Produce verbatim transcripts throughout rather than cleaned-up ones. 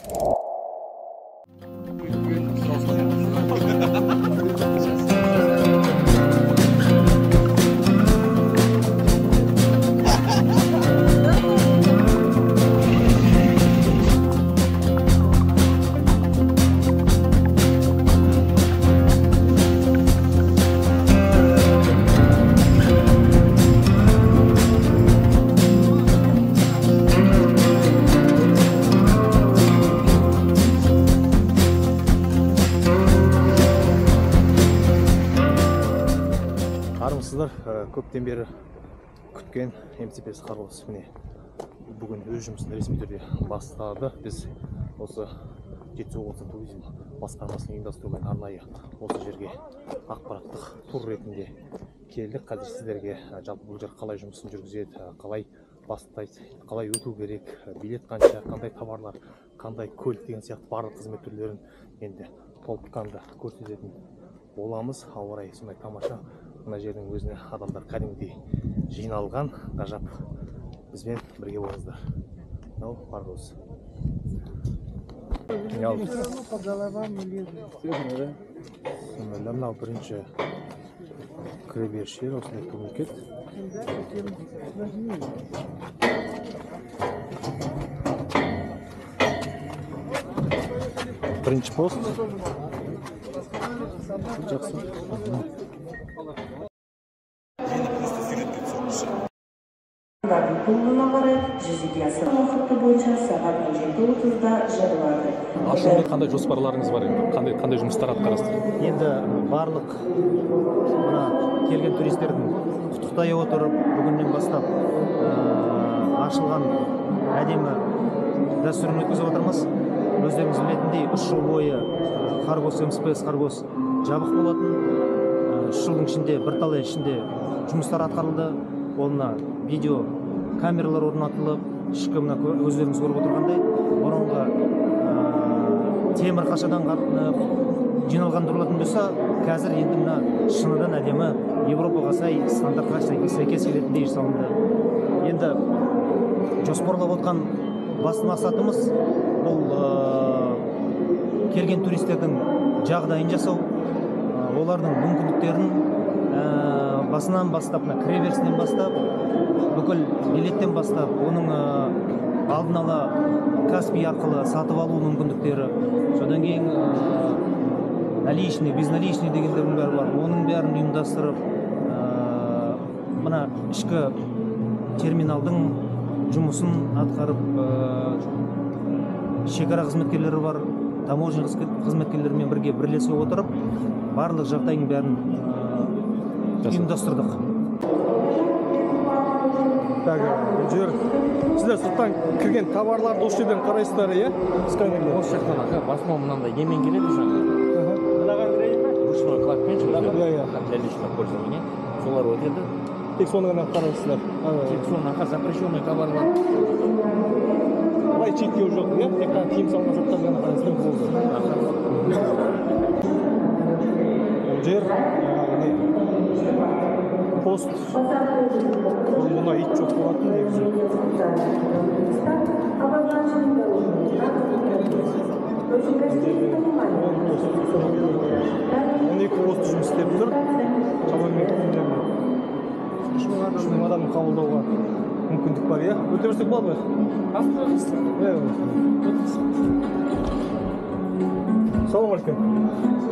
Армысыздар, көптен бері күткен эм си пи эс Қарғыз міне бүгін өз жұмысын ресми түрде бастады. Біз осы жетісу облысы туризм басқармасының ұйымдастыруымен арнайы осы жерге ақпараттық тур ретінде келдік. Қазір сіздерге жалпы бұл жер қалай жұмысын жүргізеді, қалай бастайды, қалай өту керек, билет қанша, қандай товарлар, қандай көлік деген сияқты барлық қызмет түрлерін енді толыққанды көрсететін боламыз. Ауа райы сондай тамаша. Мына жердің өзіне адамдар кәдімгідей жиналған, ғажап. Бізбен бірге болыңыздар. Мынау Қарғыз. Мынау бірінші кіреберіс жер, осындай турникет. Бірінші пост. Жақсы. Пулына қарай жүзеге асыру уақыты бойынша сағат он жеті отызда жабылады. Ашылуға қандай жоспарларыңыз бар енді? Қандай қандай жұмыстар атқарасыздар? Енді барлық мына келген туристердің құттықтай отырып, бүгіннен бастап ашылған әдемі дәстүрін өткізіп отырмыз. Өздеріңіз білетіндей, үш жыл бойы Қарғыз эм си пи эс Қарғыз жабық болатын. үш жылдың ішінде, бірталай ішінде жұмыстар атқарылды. Олына видео камералар орнатылып, ішкі мына өздеріңіз көріп отырғандай, бұрынғы темір қашадан жиналған тұрылатын болса, қазір енді мына шыныдан әдемі Европаға сай, стандартқа сәйкес келетіндей жасалынды. Енді жоспарлап отқан басты мақсатымыз бұл келген туристердің жағдайын жасау, олардың мүмкіндіктерін басынан бастап, кіреберісінен бастап, бүкіл билеттен бастап, оның алдын ала Каспий арқылы сатып алу мүмкіндіктері, содан кейін наличный, безналичный дегендердің бәрі бар. Оның бәрін ұйымдастырып, мына ішкі терминалдың жұмысын атқарып, шекара қызметкерлері бар, таможня қызметкерлерімен бірге бірлесе отырып, барлық жағдайын бәрін ұйымдастырдық. Жер, сіздер сырттан кірген товарларды осы жерден қарайсыздар, иә? Осы жақтан аға, басыма мынандай емен келеді жаңа. Ручной кладпен для личного пользования. Солар өтеді. Тек соны ғана қарайсыздар. Тек соны аға запрещенный товарлар. Қалай чектеу жоқ, иә? Тек қана тиым салынған заттар ғана қарайсыздар болды. Жер, пост, мұна ит жоқ болатын негізі. он екі пост жұмыс істеп тұр. Шамамен үш мың адамды қабылдауға мүмкіндік бар, иә? Өте берсек болады ма? Салам алейкум.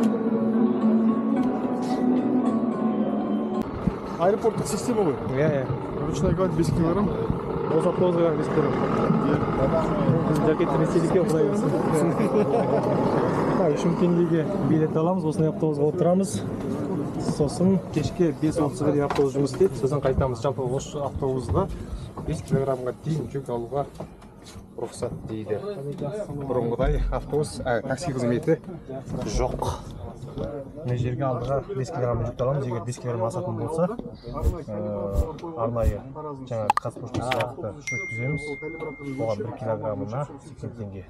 Аэропорттық система ғой? Иә, иә. Ручной кладь бес килограмм. Осы автобусға бес килограмм. Біз жакетті ресейлікке құдай берсін. үш мың теңгеге билет аламыз, осындай автобусға отырамыз. Сосын кешке бес отызға дейін автобус жұмыс істейді. Сосын қайтамыз. Жалпы осы автобусда бес килограммға дейін жүк алуға рұқсат дейді. Бұрынғыдай автобус, такси қызметі жоқ. Мына жерге алдыға бес килограмм жүк аламыз. Егер бес килограмм асатын болса, арнайы жаңа қазпошта сияқты өткіземіз. Оған бір килограммына сексен теңге.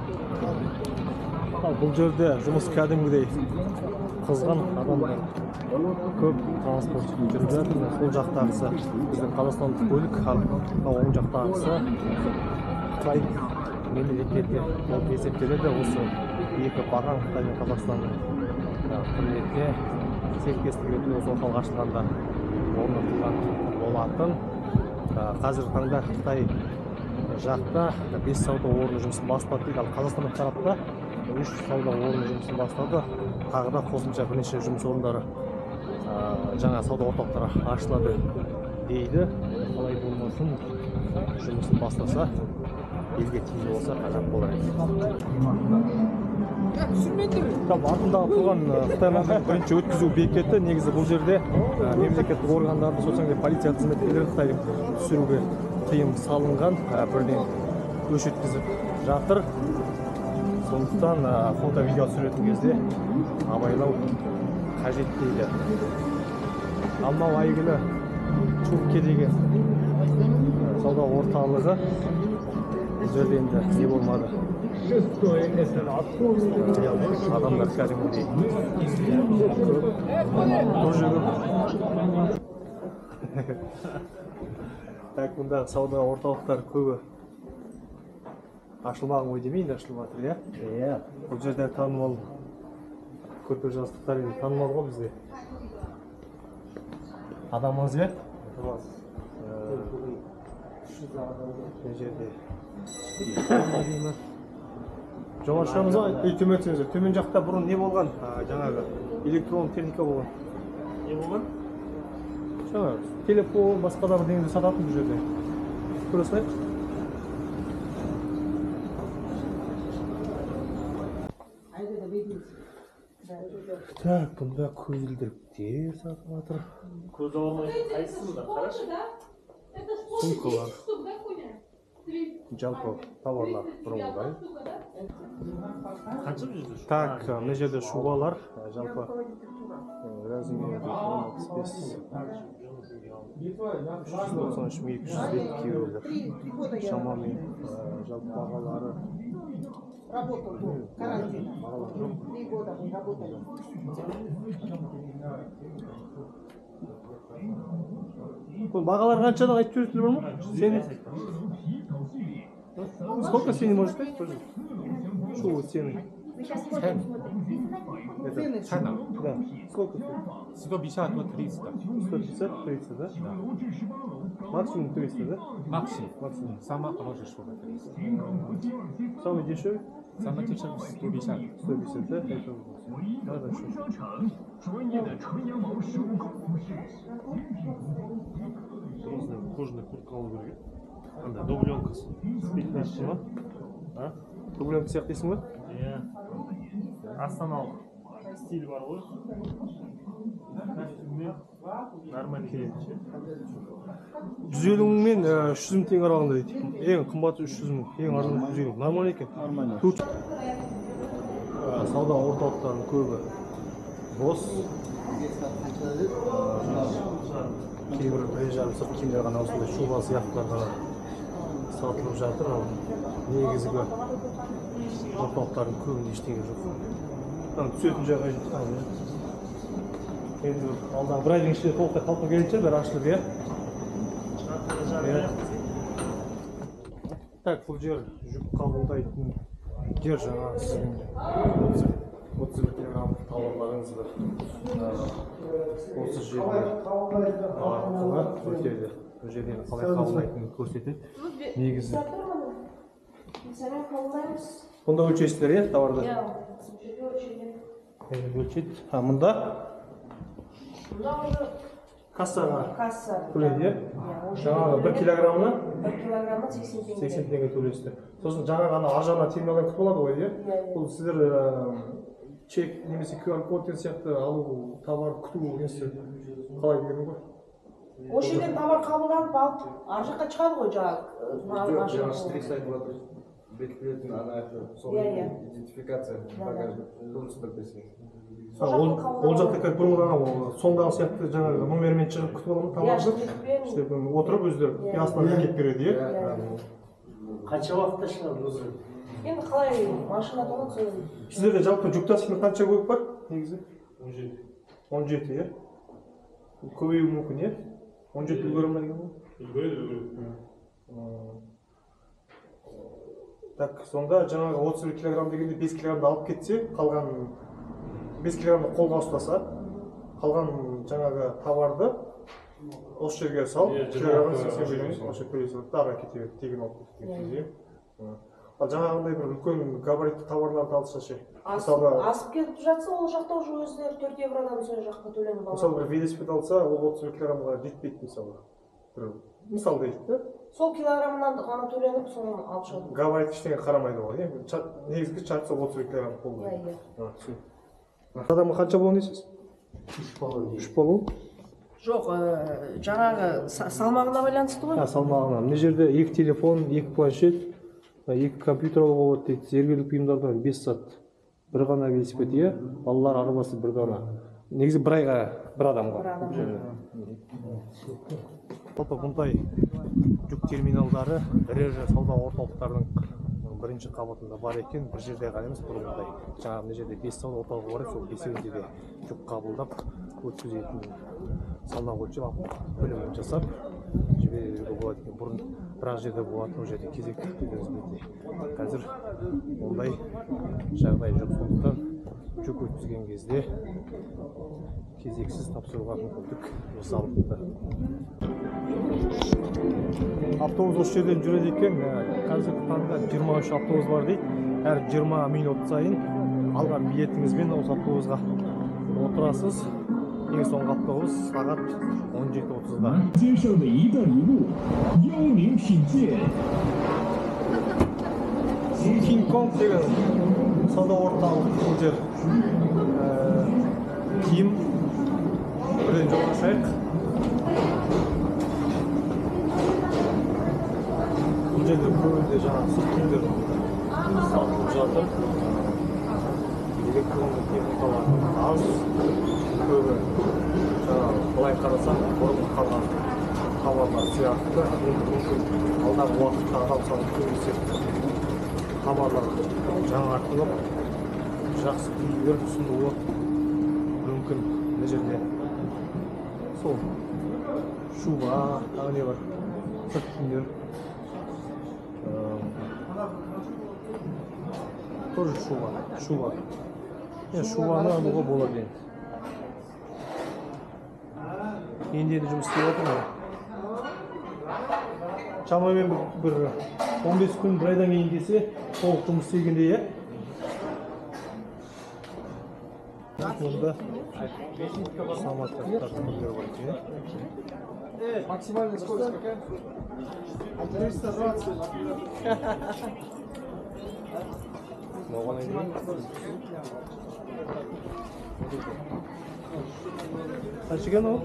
Бұл жерде жұмыс кәдімгідей қызған адамдар көп транспорт жүріп жатыр. Сол жақтағысы біздің қазақстандық көлік, ал оң жақтағысы Қытай мемлекеті болып есептеледі. Осы екі баған Қытай мен Қазақстанның құрметіне серіктестік ретінде осы орталық ашылғанда орнатылған болатын. Қазіргі таңда Қытай жақта бес сауда орны жұмысын бастады дейді, ал қазақстандық тарапта үш сауда орны жұмысын бастады. Тағы да қосымша бірнеше жұмыс орындары, жаңа сауда орталықтары ашылады дейді. Қалай болмасын, жұмысын бастаса, елге тиімді болса ғажап болар еді. Артындағы тұрған Қытайның бірінші өткізу бекеті, негізі бұл жерде мемлекеттік органдарды, сосын полиция қызметкерлері Қытайдың түсіруге тыйым салынған, бірден өш өткізіп жатыр. Сондықтан фото-видео түсіретін кезде абайлау қажет дейді. Алмау әйгілі Чурке деген сауда орталығы бұл жерде енді не болмады. Адамдар кәдімгідей тұр жүріп. Так, мұндағы сауда орталықтары көбі ашылмаған ой демейді, ашылып жатыр, иә? Иә. Бұл жерде танымал көрпе жастықтар енді танымал ғой бізде. Адам аз, иә? Аз. Бұл жерде жоғары шығамыз ғой, үй төмен түсіңіздер. Төмен жақта бұрын не болған? Жаңағы электрон техника болған. Не болған? Жаңағы телефон, басқадағы деңізді сататын бұл жерде. Көре салайық. Так, бұнда көзілдіріктер сатып жатыр. Көз алмай қайсысында? Қарашы. Сумкалар. Жалпы тауарлар бұрынғыдай. Қанша жүрді? Так, мына жерде шубалар, жалпы размері он отыз бес тоқсан үш мың екі жүз елу килолар. Шамамен жалпы бағалары Работал тут, карантин. Три года мы работали. Бағалар қаншадан айтып жүрсіңдер бар ма? Сені? Сколько сені может быть тоже? Что вот цены? Цены? Цена? Да. Сколько стоит? сто пятьдесят до триста. сто пятьдесят, триста, да? Да. Максимум триста, да? Максимум. Максимум. Самая хорошая штука триста. Самый дешевый? Самая дешевая сто пятьдесят. сто пятьдесят, да? Это хорошо. Кожаный куртка алу керек. Анда дубленкасы. Спиднеші ма? А? Дубленка сияқты дейсің ба? Иә. Астаналық стиль бар ғой. Нормально келеді. жүз елу мың мен үш жүз мың теңге аралығында дейді. Ең қымбаты үш жүз мың, ең арзаны жүз елу мың. Нормально екен. Нормально. Сауда орталықтарының көбі бос. Кейбір бірежарым сырт киімдер ғана осындай шуба сияқтылар ғана сатылып жатыр. Негізгі орталықтардың көбінде ештеңе жоқ. Түсетін жағдай жоқ. Енді алдағы бір айдың ішінде толықтай қалпына келетін шығар, бәрі ашылып, иә? Так, бұл жер жүк қабылдайтын жер, жаңа сіздің отыз бір килограмм тауарларыңызды осы жерде арқылы өтеді. Бұл жерден қалай қабылдайтынын көрсетеді. Негізі. Бұнда өлшейсіздер, иә, тауарды? Өлшейді. А, мұнда? Кассаға төлейді, иә? Жаңағы бір килограммына? бір килограммы сексен теңге төлейсіздер. Сосын жаңа ғана аржағынан терминалдан күтіп алады ғой, иә? Бұл сіздер чек немесе ку ар код сияқты алу, товар күту несі қалай деген ғой? Осы жерден товар қабылданып алып, ар жаққа шығады ғой жаңағы. Жаңа штрих айтып жатыр. Бекітілетін ана сол идентификация багажда. Дұрыс білдірсеңіз. Ол жақта как бұрынғыдағы сондағы сияқты жаңағы номермен шығып күтіп аламын товарды. Отырып өздері астынан әкеліп береді, иә? Қанша уақытта шығады өзі? Енді қалай машина толады сол. Сіздерде жалпы жүк таситын қанша көлік бар негізі? он жеті, иә? Көбеюі мүмкін, иә? он жеті үлгере ма деген ғой? Үлгереді, үлгереді. Так, сонда жаңағы отыз бір килограмм дегенде бес килограммды алып кетсе, қалған бес килограммды қолға ұстаса, қалған жаңағы товарды осы жерге сал, килограмм сексен береміз, осы көре салады, ары кете береді, тегін алып кетеді. Ал жаңағындай бір үлкен габаритті товарларды алса ше. Асып кетіп жатса, ол жақта уже өздері төрт евродан сол жаққа төленіп алады. Мысалы бір велосипед алса, ол отыз бір килограммға жетпейді мысалы. Мысал дейді да? Сол килограммнан ғана төленіп, соны алып шығады. Габарит ештеңе қарамайды ғой, негізгі шарт сол отыз бір килограмм болу керек. Адамға қанша болуын дейсіз? үш болу. Жоқ, жаңағы салмағына байланысты ғой? Салмағына. Мына жерде екі телефон, екі планшет, екі компьютер алуға болады дейді. Зергерлік бұйымдардан бес сат. Бір ғана велосипед, иә? Балалар арбасы бір ғана. Негізі бір айға бір адамға. Жалпы бұндай жүк терминалдары ірі сауда орталықтарының бірінші қабатында бар екен. Бір жерде ғана емес, бұрынғыдай. Жаңағы мына жерде бес сауда орталығы бар, сол бесеуінде де жүк қабылдап өткізетін салмақ өлшеп көлемін жасап жіберуге болады екен. Бұрын бір жерде болатын, ол жерде кезек күтуімізде. Қазір ондай жағдай жоқ, сондықтан жүк өткізген кезде кезексіз тапсыруға мүмкіндік жасалыпты. Автобус осы жерден жүреді екен. Қазіргі таңда жиырма үш автобус бар дейді. Әр жиырма минут сайын алған билетіңізбен осы автобусқа отырасыз. Ең соңғы автобус сағат он жеті отызда. Кинг-Конг деген сауда орталығы бұл жер. Киім бірден жоғашайық. Бұл жерде көбінде жаңа сүт киімдер сатылып жатыр. Электронды техникалар аз, көбі жаңағы былай қарасақ бұрынғы қалған товарлар сияқты. Алдағы уақытта адам саны көбейсе товарлар жаңартылып, жақсы үлгілер ұсынуы мүмкін. Мына жерде сол шуба, тағы не бар, сырт киімдер. Тоже шуба, шуба. Шубаны алуға болады енді. Енді енді жұмыс істеп отырмын. Шамамен бір он бес күн бір айдан кейін келсе, толық жұмыс істегенде, иә? Онда самокаттар түрлері бар екен. Максимальная скорость какая? триста двадцать. Оған айдың? Қаншыған ол?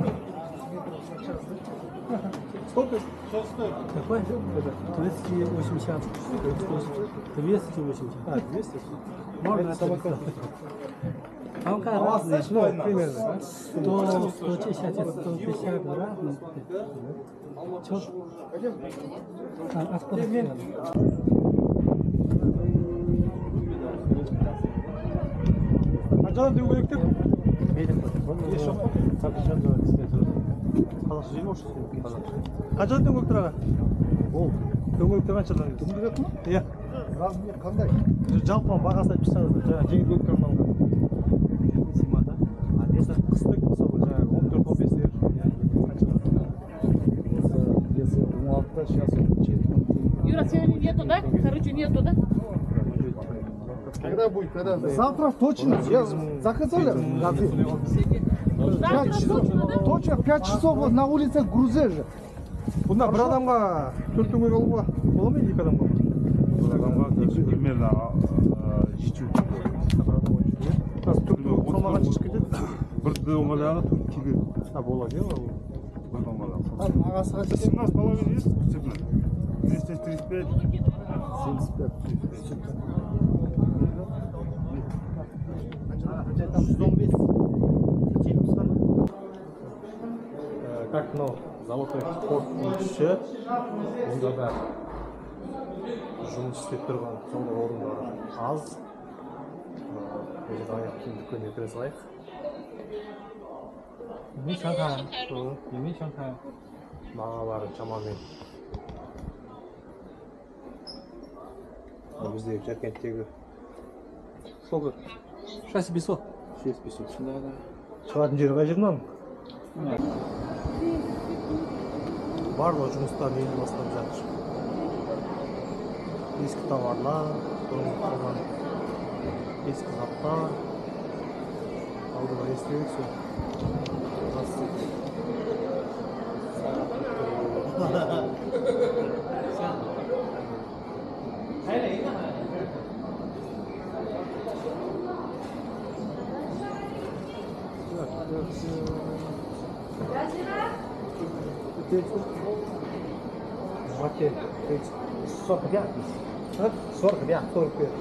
Сколько? Какой? двести восемьдесят. двести восемьдесят. А, двести? Можно это самокат. Там как разные. Ну, примерно. сто, сто шестьдесят, сто пятьдесят разные. Чё? А, откуда? Қаншадан деу керек деп? Мейлі. Еш жоқ па? Қазақша жел осы қаншадан деу керек тұр аға? Ол дөңгелектер қаншадан? Дөңгелек ма? Иә. Размер қандай? Жалпы бағасы айтып тастады. Жаңағы жеңіл көліктерін алған. Симада. А несі қыстық мысалы жаңағы он төрт он бестер. Если он алты, сейчас он четыре. Юра, сегодня нету, да? Короче, нету, да? Когда будет? Когда? Завтра точно. Я заказали. Завтра точно, да? Точно в пять часов на улице грузе же. Бұнда бір адамға төрт дөңгелек алуға бола ма екі адамға? Бір адамға примерно жетеу. Бір адамға жетеу. Салмағы шешіп кетеді. Бір дөңгелегі төрт келі. А, болады, иә? Бір дөңгелегі. Ағасыға жетеді. семнадцать с половиной есть? двести тридцать пять. семьдесят пять. жүз он бес. жетпіс қана. Как мынау золотой порттың іші, онда да жұмыс істеп тұрған сауда орындары аз. Аяқ киім дүкеніне кіре салайық. Yemin Şankay. Yemin Şankay. бағалары шамамен біздегі Жаркенттегі Сколько? шесть пятьсот. шесть пятьсот шығатын жері қай жер мынау барлық жұмыстарын енді бастап жатыр ескі тауарлар бұрынғы қалған ескі заттар алдыға естелік сол сорок пять сорок пять сорок пять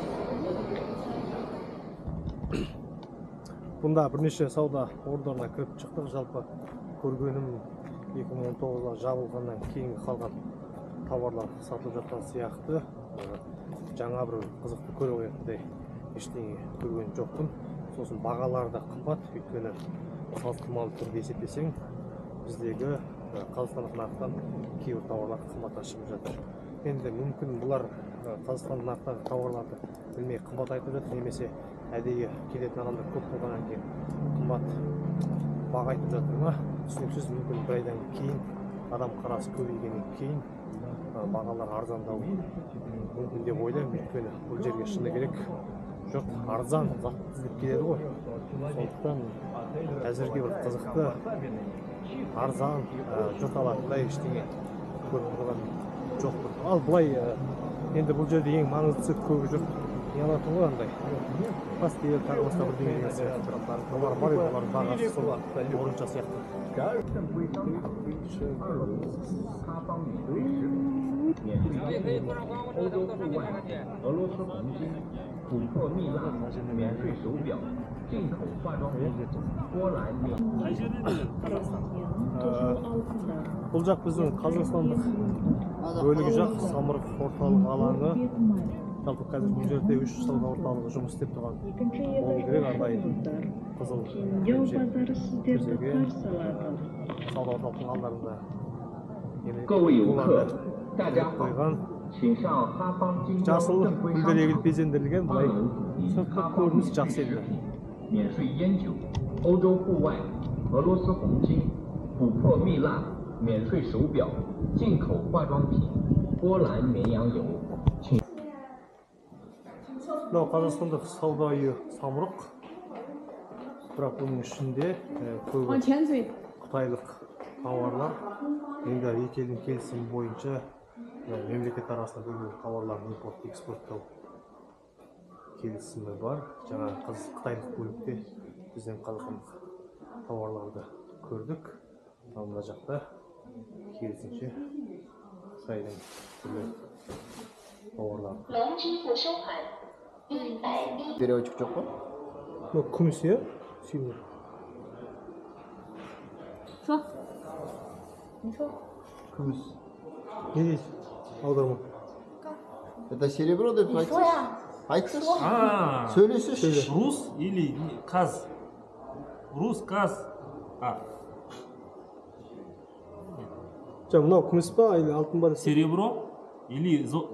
бұнда бірнеше сауда орындарына кіріп шықтық жалпы көргенім екі мың он тоғызда жабылғаннан кейінгі қалған тауарлар сатылып жатқан сияқты жаңа бір қызықты көре қоятындай ештеңе көрген жоқпын сосын бағалары да қымбат өйткені салыстырмалы түрде есептесең біздегі қазақстандық нарықтан кейбір тауарлар қымбаттан шығып жатыр енді мүмкін бұлар қазақстандық нарықтағы тауарларды білмей қымбат айтып жатыр немесе әдейі келетін адамдар көп болғаннан кейін қымбат баға айтып жатыр ма түсініксіз мүмкін бір айдан кейін адам қарасы көбейгеннен кейін бағалар арзандау мүмкін деп ойлаймын өйткені бұл жерге шыны керек жұрт арзан зат іздеп келеді ғой сондықтан әзірге бір қызықты арзан жұрт алатындай ештеңе көріп тұрған жоқпын ал былай енді бұл жерде ең маңыздысы көбі жұрт не алатын ғой андай пастиль тағы басқа бірдеңе нәрсе товар бар еді олардың бағасы сол орынша сияқты бұл жақ біздің қазақстандық бөлігі жақ самұрық орталық алаңы жалпы қазір бұл жерде үш сауда орталығы жұмыс істеп тұрған болу керек арнайы қызыл жерге сауда орталықтың алдарында қойған жасыл гүлдер егіліп безендірілген былай сыртқы көрініс жақсы еді 免税烟酒、欧洲户外、俄罗斯红金、琥珀蜜蜡、免税手表、进口化妆品、波兰绵羊油。 мынау қазақстандық сауда үйі самұрық бірақ бұның ішінде көбі қытайлық тауарлар енді екі елдің келісімі бойынша мемлекет арасында бөлінген тауарларын импорт экспорттау келісімі бар жаңа қытайлық бөлікте біздің қазақстандық тауарларды көрдік ал мына жақта керісінше қытайдың түрлі тауарлары переводчик жоқ па? Ну, күміс, иә? Сильный. Что? Ничего. Күміс. Не дейді? Аударма. Это серебро деп айтсыз? Айтсыз? А, сөйлесіз. Рус или каз? Рус, каз. А. Жаңа, мынау күміс па, или алтын ба? Серебро или зо...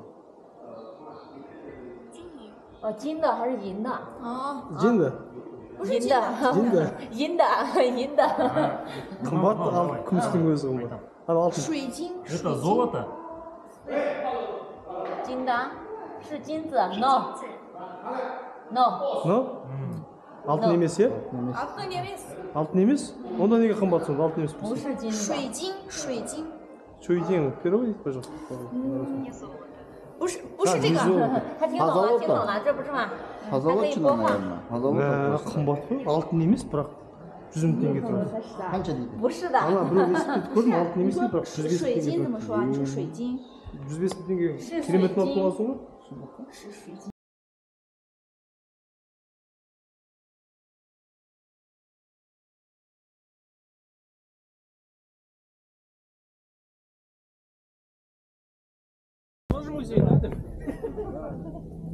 哦，金的还是银的？啊， 金的。 银的， 金的。 银的，银的。 қымбат, ал күмістің өзі қымбат. Ал алтын. 水晶。 Это золото? 金的，是金子 ？No。No。 No? Алтын емес, иә? Алтын емес. Алтын емес? Онда неге қымбат сонда? Алтын емес. 不是金的。水晶，水晶。 Шуйдин, переводите, пожалуйста. 不是，不是这个。他听懂了，听懂了，这不是吗？他可以播放。 қымбат қой, алтын емес, бірақ жүз мың теңге тұрады. Қанша дейді? 不是的。 Ана біреу естіп көрдім, алтын емес пе, бірақ жүз бес мың 水 теңге 晶怎么 тұрады. 说啊？你说水晶。 жүз бес мың теңге керемет алып қаласың ғой? 是水晶。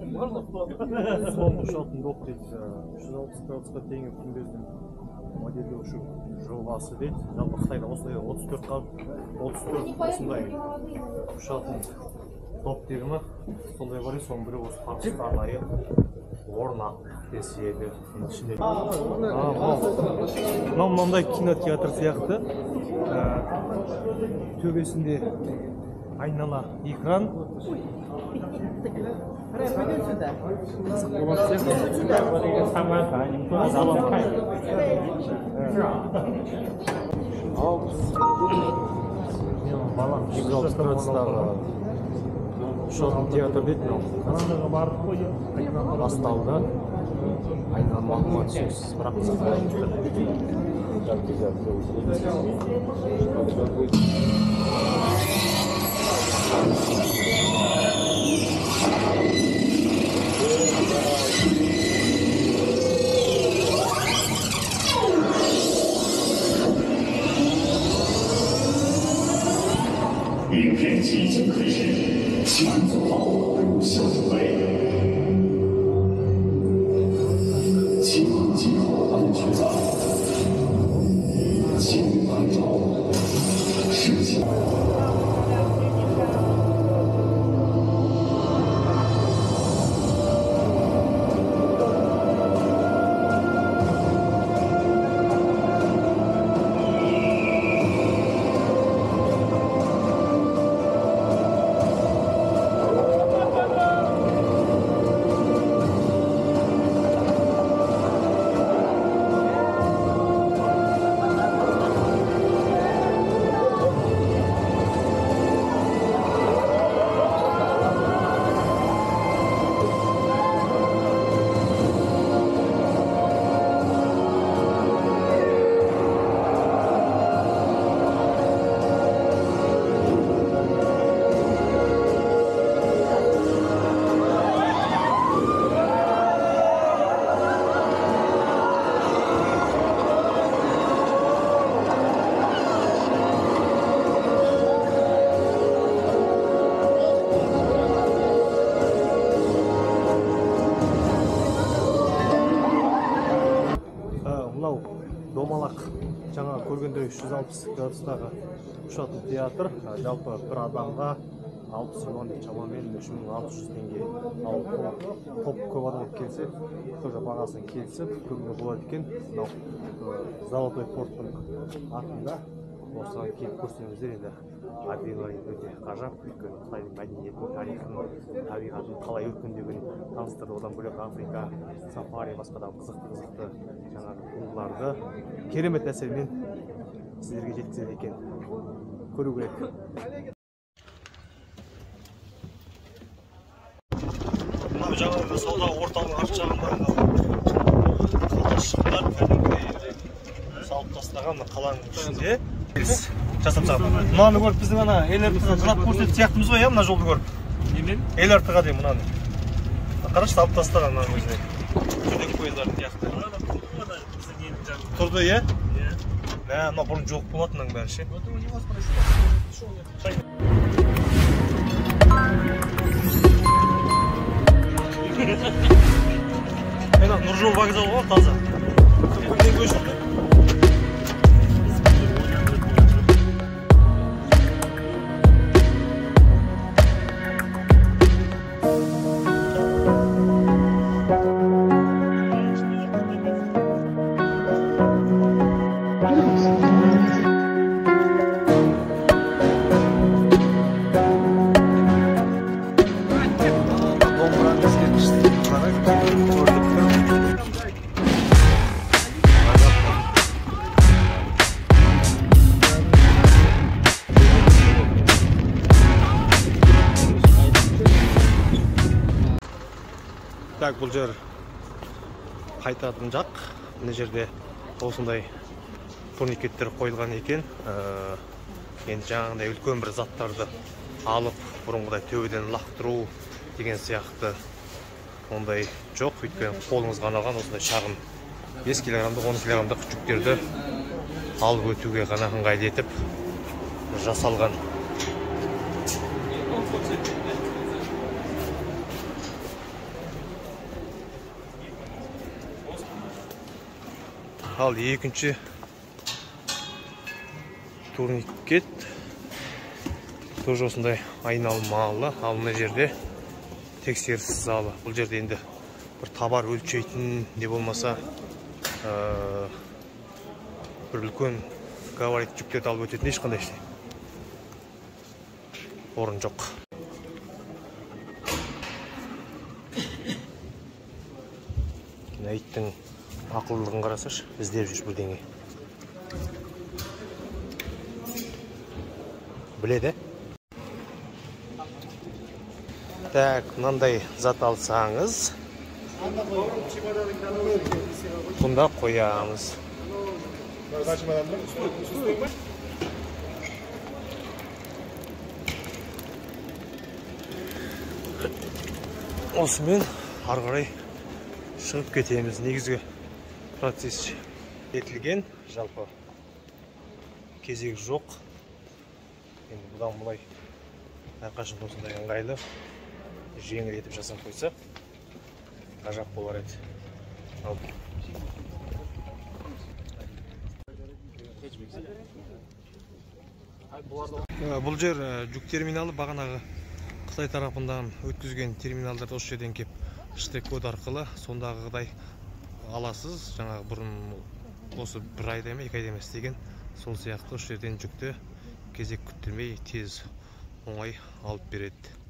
соңғы шатын доп дейді жүз алпыс градусқа дейінгі күмбездің модельдеу ушу жобасы дейді. Жалпы Қытайда осындай отыз төрт қабат, отыз төрт осындай ұшатын топ деген ма? Сондай бар, соның бірі осы Пакистан арнайы орнақ деседі. Мынау мынандай кинотеатр сияқты. Төбесінде айнала экран. Балам жүз алпыс градустағы ұшатын театр дейді. Басталды. Айнала мағлұмат сөзсіз, бірақ 影片即将开始，请做好录像准备，请系好安全带，请按照视线。Домалақ жаңа көргендей үш жүз алпыс градустағы ұшатын театр. Жалпы бір адамға алпыс миллион шамамен үш мың алты жүз теңге. Ал топ көп адам келсе, тоже бағасын келісіп көруге болады екен. Золотой порттың артында осыған келіп көрсеңіздер, енді адреналин өте ғажап. Өйткені Қытайдың мәдениетін, тарихын, табиғатын қалай өркендегенін таныстырды. Одан бөлек Африка, сафари, басқа да қызықты-қызықты жаңағы туындыларды керемет әсермен сіздерге жеткізеді екен. Көру керек. Мынау жаңағы сауда орталығының арт жағында қалашықтар салып тастаған қаланың ішінде жасап тастаған. Мынаны көріп біздің ана эл-эр-тіға жылап көрсетіп сияқтымыз ғой, мына жолды көріп. Немен? эл-эр-тіға деймін мынаны. Қарашы, салып тастаған мынаның өзіне. Жүрдек поездардың сияқты. Тұрды, е? Мә, мына бұрын жоқ болатын мынаның бәрі ше. Мына Нұржол вокзалы ғой, таза. Көптен көшірді. Так, бұл жер қайтатын жақ. Мына жерде осындай турникеттер қойылған екен. Енді жаңағындай үлкен бір заттарды алып, бұрынғыдай төбеден лақтыру деген сияқты ондай жоқ. Өйткені қолыңызға арналған осындай шағын бес килограммдық, он килограммдық жүктерді алып өтуге ғана ыңғайлы етіп жасалған. Ал екінші турникет тоже осындай айналмалы. Ал мына жерде тексеріс залы. Бұл жерде енді бір табар өлшейтін не болмаса бір үлкен габарит жүктерді алып өтетін ешқандай орын жоқ. Иттің ақылдылығын қарасашы, іздеп жүр бірдеңе. Біледі? Так, мынандай зат алсаңыз, бұнда қоямыз. Осымен ары қарай шығып кетеміз. Негізгі процесс етілген, жалпы кезек жоқ. Енді бұдан бұлай әрқашан осындай ыңғайлы жеңіл етіп жасап қойса ғажап болар еді. Бұл жер жүк терминалы бағанағы Қытай тарапынан өткізген терминалдарды осы жерден кеп штрих-код арқылы сондағыдай аласыз. Жаңағы бұрын осы бір айда емес, екі айда емес деген сол сияқты осы жерден жүкті кезек күттірмей тез оңай алып береді.